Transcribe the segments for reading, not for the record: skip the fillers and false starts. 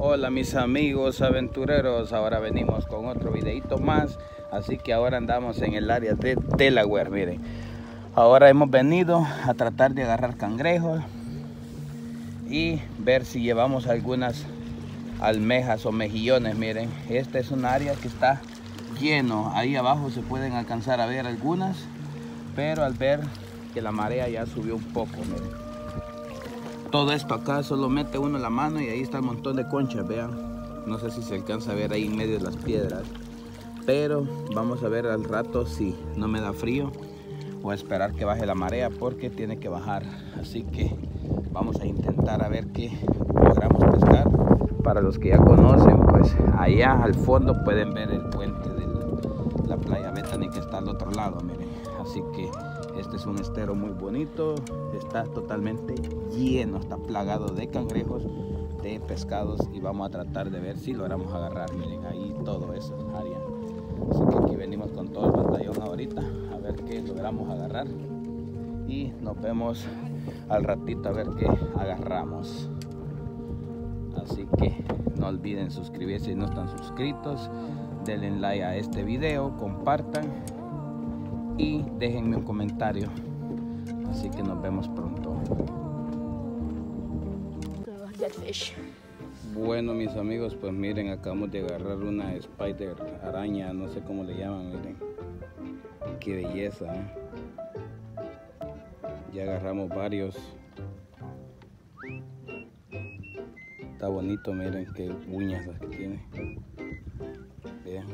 Hola mis amigos aventureros, ahora venimos con otro videito más. Así que ahora andamos en el área de Delaware, miren. Ahora hemos venido a tratar de agarrar cangrejos y ver si llevamos algunas almejas o mejillones. Miren, esta es un área que está lleno. Ahí abajo se pueden alcanzar a ver algunas, pero al ver que la marea ya subió un poco, miren. Todo esto acá solo mete uno la mano y ahí está el montón de conchas, vean. No sé si se alcanza a ver ahí en medio de las piedras, pero vamos a ver al rato si no me da frío o a esperar que baje la marea, porque tiene que bajar. Así que vamos a intentar a ver qué logramos pescar. Para los que ya conocen, pues allá al fondo pueden ver el puente de la playa Bethany que está al otro lado, miren. Así que este es un estero muy bonito, está totalmente lleno, está plagado de cangrejos, de pescados, y vamos a tratar de ver si logramos agarrar. Miren, ahí todo eso es área. Así que aquí venimos con todo el batallón ahorita a ver qué logramos agarrar y nos vemos al ratito a ver qué agarramos. Así que no olviden suscribirse si no están suscritos, denle like a este video, compartan y déjenme un comentario. Así que nos vemos pronto. Bueno mis amigos, pues miren, acabamos de agarrar una spider araña, no sé cómo le llaman, miren. Qué belleza, ¿eh? Ya agarramos varios. Está bonito, miren qué uñas las que tiene. Vean.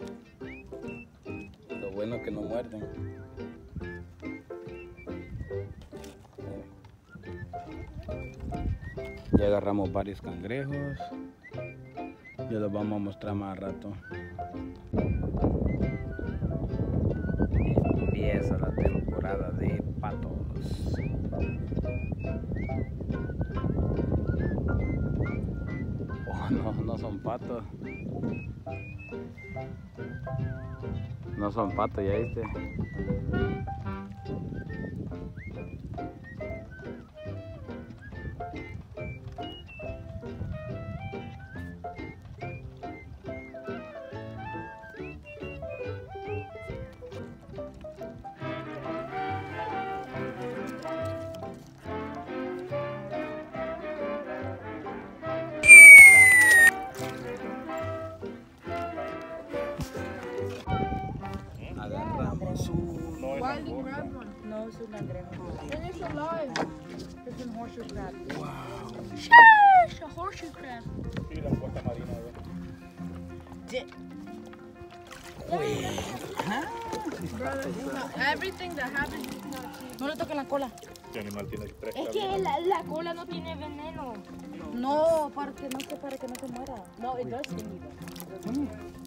Lo bueno es que no muerden. Ya agarramos varios cangrejos. Ya los vamos a mostrar más rato. Empieza la temporada de patos. Oh, no son patos. No son patos, ya viste. Agarramos un... No, es un cangrejo. And it's alive. It's a horseshoe crab. Wow. Shush! A horseshoe crab. Sí, la costa marina, Brother, everything that happens is not cheap. No le toquen la cola. Este animal tiene 3 Es que la cola no tiene veneno. No, para que no se muera. No, it does sting you.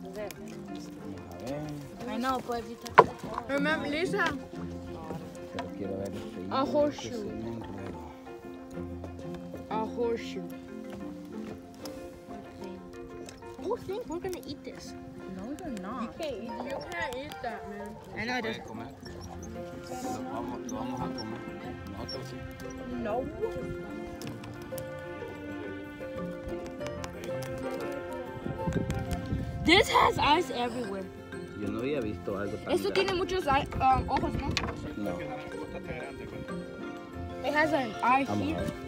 I know, but if you touch it. Remember, Lisa? Pero quiero ver este. A horseshoe. Que se me enredó. A horseshoe. Oh, think we're gonna eat this. No, you're not. You can't eat that, man. I know it ¿Puedes doesn't. comer? Lo vamos a comer. Nosotros sí. No. This has eyes everywhere. Yo no había visto algo tan Esto tiene grande. muchos ojos, ¿no? No. It has an eye Vamos a here. ver.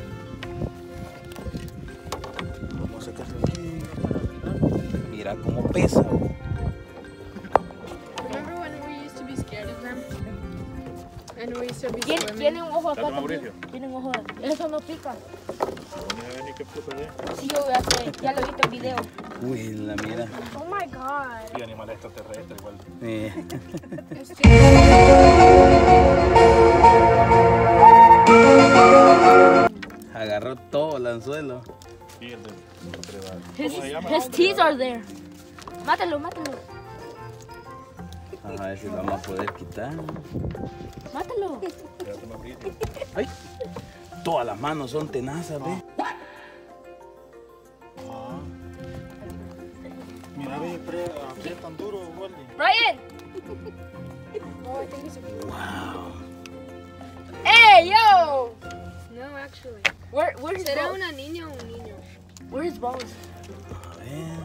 Vamos a sacarlo aquí. Mira cómo pesa. Remember when we used to be scared of them? And we used to be Tiene swimming? un ojo acá ¿Está también. Mauricio? Tiene un ojo. Eso no pica. Ni qué puto es. Sí, yo ya lo he visto en video. Uy, la mira. Oh my god. Sí, animal extraterrestre igual. It's just... Agarró todo el anzuelo. Sí, el de His, ¿Cómo se llama? his teeth are there. Mátalo, mátalo. A ver si lo vamos a poder quitar. Mátalo. Espérate, Mauricio. Ay, todas las manos son tenazas, ¿ves? Mira, ve, aprietan duro, Waldi. Brian. Oh, I think it's a... Wow. Hey, yo. No, actually. Where's ¿Será the... una niña o un niño? Where's balls? A ver.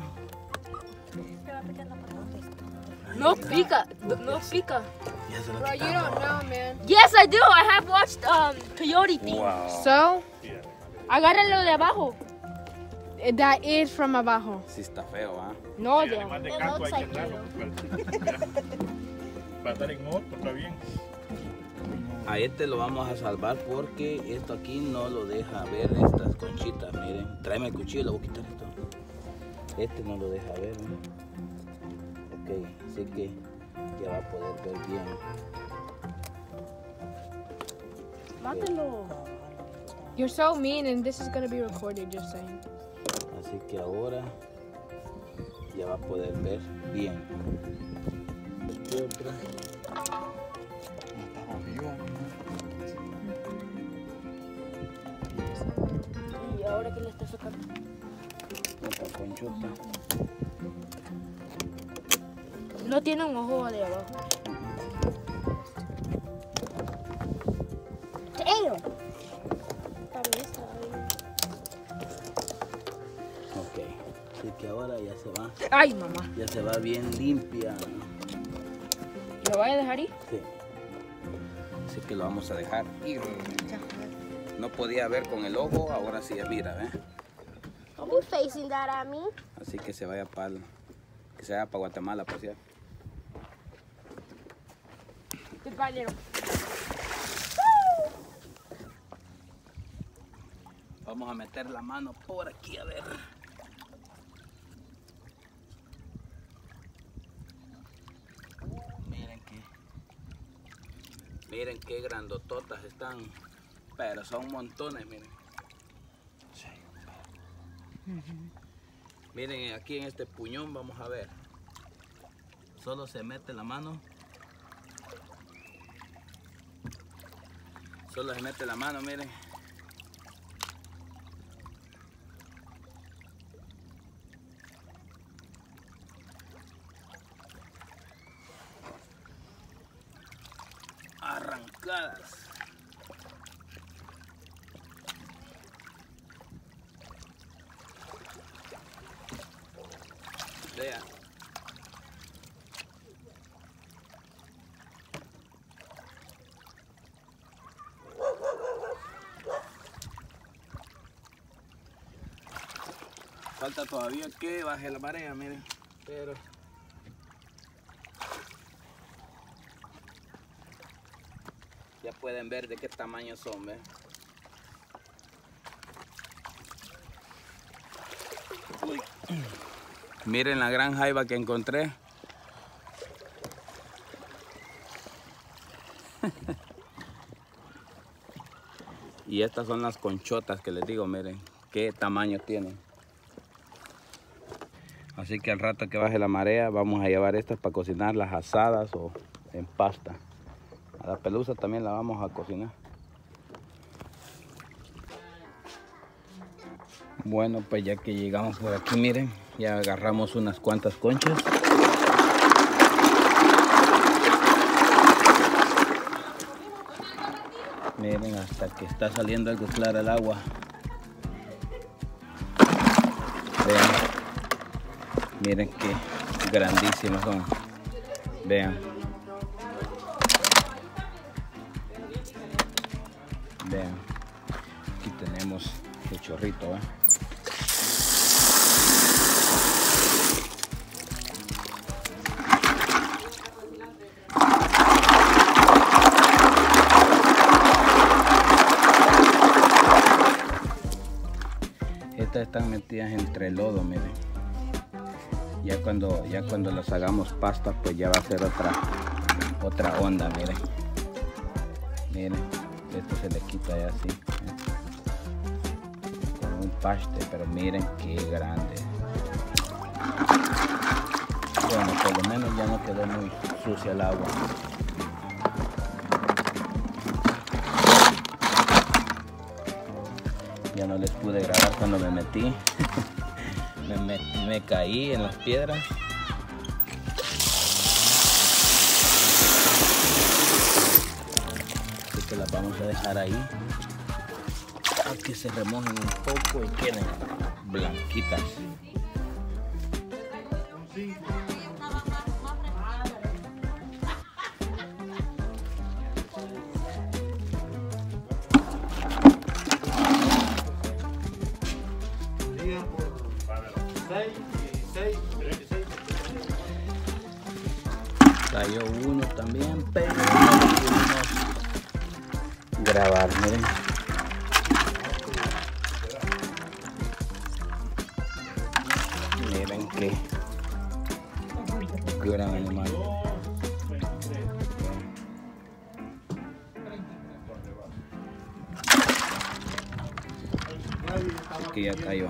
No pica. No pica. Ya se lo Bro, you quitamos. don't know, man. Yes, I do. I have watched Coyote things. Wow. So, Agárralo de abajo. that is from abajo. Sí está feo, ¿ah? No, Sí, de además abajo. de It casco looks hay que like andarlo. yellow. Para estar en moto, está bien. A este lo vamos a salvar porque esto aquí no lo deja ver estas conchitas, miren. Tráeme el cuchillo, le voy a quitar esto. Este no lo deja ver, ¿no? Ok, así que ya va a poder ver bien. Mátelo. You're so mean, and this is gonna be recorded, just saying. Así que ahora ya va a poder ver bien. Este otro. ¿Y ahora qué le está sacando? Otra conchota. No tiene un ojo de abajo. Damn. Ok, así que ahora ya se va. Ay, mamá. Ya se va bien limpia. ¿Lo voy a dejar ir? Sí. Así que lo vamos a dejar ir. No podía ver con el ojo, ahora sí ya mira, ¿ves? Don't be facing that at me. Así que se vaya para Guatemala, pues ya. Compañero. Vamos a meter la mano por aquí a ver. Miren qué grandototas están, pero son montones, miren. Miren aquí en este puñón, vamos a ver. Solo se mete la mano. Solo se mete la mano, miren. Arrancadas. Vea. Falta todavía que baje la marea, miren. Pero ya pueden ver de qué tamaño son, ¿ves? Uy. Miren la gran jaiba que encontré. Y estas son las conchotas que les digo, miren qué tamaño tienen. Así que al rato que baje la marea vamos a llevar estas para cocinarlas asadas o en pasta. A la pelusa también la vamos a cocinar. Bueno, pues ya que llegamos por aquí, miren, ya agarramos unas cuantas conchas. Miren, hasta que está saliendo algo clara el agua. Vean. Miren qué grandísimas son. Vean. Vean. Aquí tenemos el chorrito, ¿eh? Estas están metidas entre el lodo, miren. Ya cuando las hagamos pasta, pues ya va a ser otra onda, miren. Miren, esto se le quita ya así. Con un paste, pero miren qué grande. Bueno, por lo menos ya no quedó muy sucia el agua. Ya no les pude grabar cuando me metí. me caí en las piedras. Así que las vamos a dejar ahí. A que se remojen un poco y queden blanquitas. Cayó uno también, pero no pudimos grabar, miren. Miren qué gran animal. Aquí ya cayó.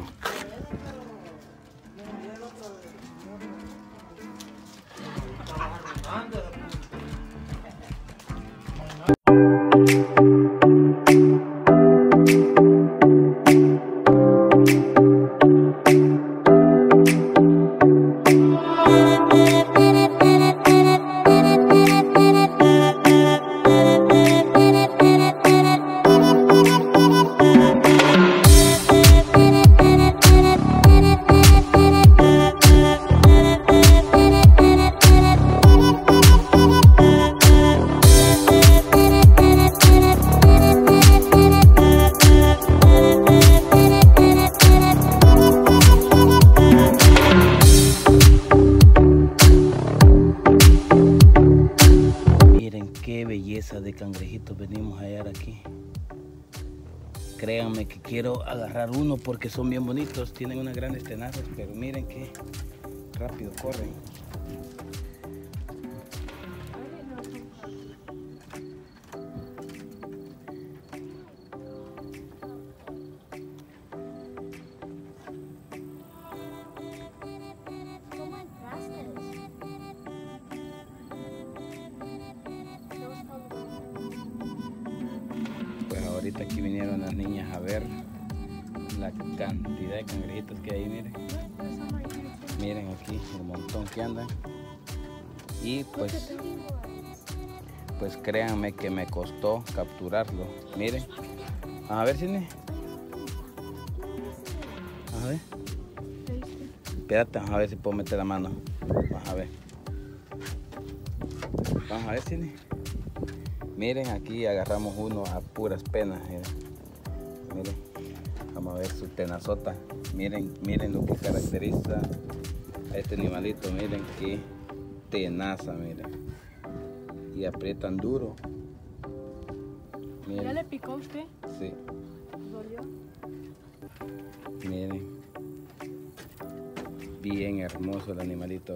Qué belleza de cangrejitos venimos a hallar aquí. Créanme que quiero agarrar uno porque son bien bonitos, tienen unas grandes tenazas, pero miren qué rápido corren. Ahorita aquí vinieron las niñas a ver la cantidad de cangrejitos que hay, miren. Miren aquí el montón que andan. Y pues créanme que me costó capturarlo. Miren. A ver, Cine. A ver. Espérate, vamos a ver si puedo meter la mano. Vamos a ver. Vamos a ver, Cine. Miren, aquí agarramos uno a puras penas. Miren, vamos a ver su tenazota. Miren lo que caracteriza a este animalito. Miren qué tenaza, miren. Y aprietan duro. Miren. ¿Ya le picó a usted? Sí. ¿Dolió? Miren. Bien hermoso el animalito,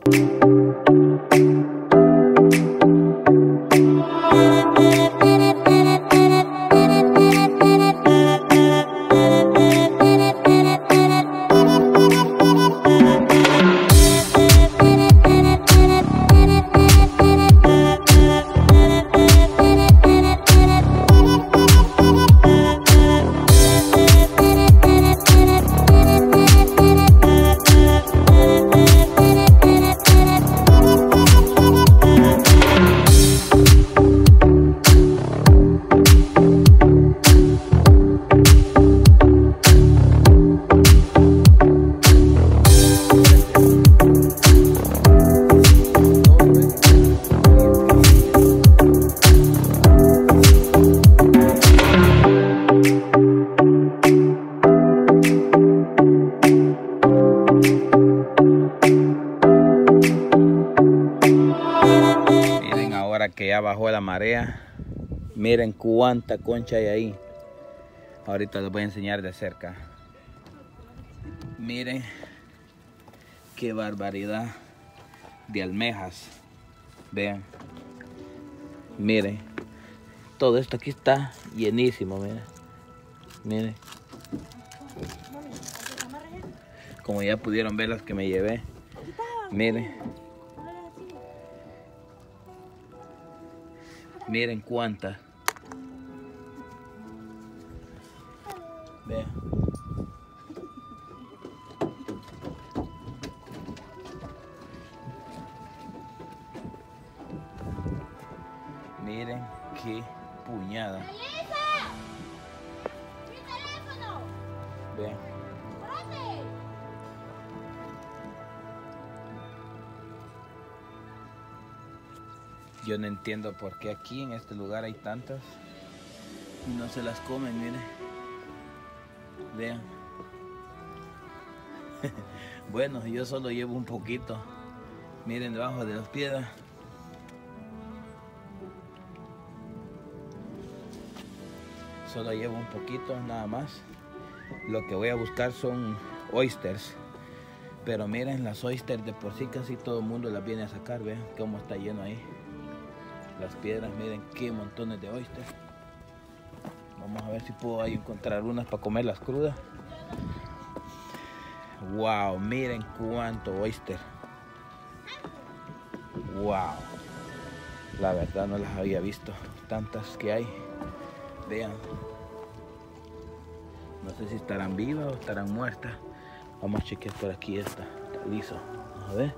Que ya bajó la marea. Miren cuánta concha hay ahí. Ahorita les voy a enseñar de cerca. Miren qué barbaridad de almejas. Vean. Miren. Todo esto aquí está llenísimo. Miren. Miren. Como ya pudieron ver las que me llevé. Miren. Miren cuántas. Vean. Miren qué puñada. ¡Mi teléfono! Vean. ¡Profe! Yo no entiendo por qué aquí en este lugar hay tantas y no se las comen, miren. Vean. Bueno, yo solo llevo un poquito. Miren debajo de las piedras. Solo llevo un poquito nada más. Lo que voy a buscar son oysters. Pero miren, las oysters de por sí casi todo el mundo las viene a sacar. Vean cómo está lleno ahí. Las piedras, miren qué montones de oysters. Vamos a ver si puedo ahí encontrar unas para comerlas crudas. Wow, miren cuánto oyster. Wow. La verdad no las había visto. Tantas que hay. Vean. No sé si estarán vivas o estarán muertas. Vamos a chequear por aquí esta. Está liso. A ver.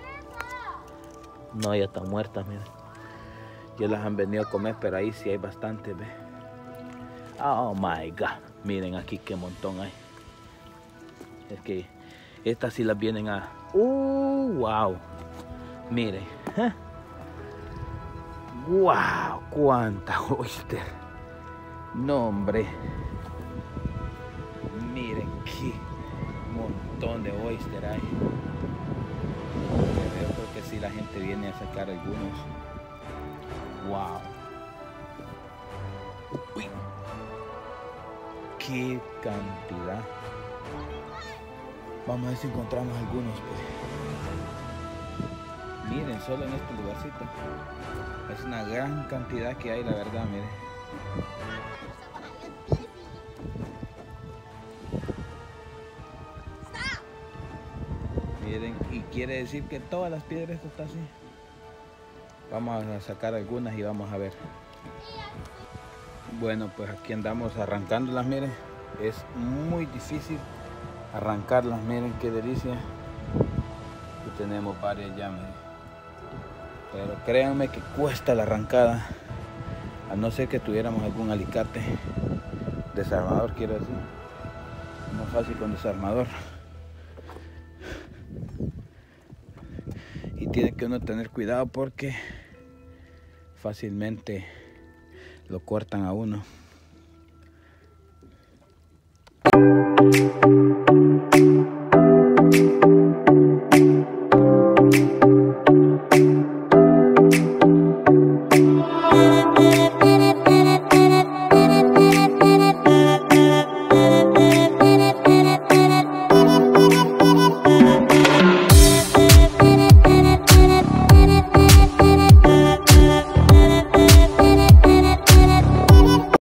No, ya están muertas, miren. Ya las han venido a comer, pero ahí sí hay bastante, ve. Oh my God. Miren aquí qué montón hay. Es que estas sí las vienen a... wow. Miren. Wow, cuánta oyster. No, hombre. Miren qué montón de oyster hay. Yo creo que sí la gente viene a sacar algunos. Wow. Uy. Qué cantidad. Vamos a ver si encontramos algunos, pues. Miren, solo en este lugarcito. Es una gran cantidad que hay, la verdad, miren. Miren, y quiere decir que todas las piedras están así. Vamos a sacar algunas y vamos a ver. Bueno, pues aquí andamos arrancándolas, miren. Es muy difícil arrancarlas, miren qué delicia. Aquí tenemos varias ya, miren. Pero créanme que cuesta la arrancada. A no ser que tuviéramos algún alicate. Desarmador, quiero decir. No es fácil con desarmador. Y tiene que uno tener cuidado porque fácilmente lo cortan a uno.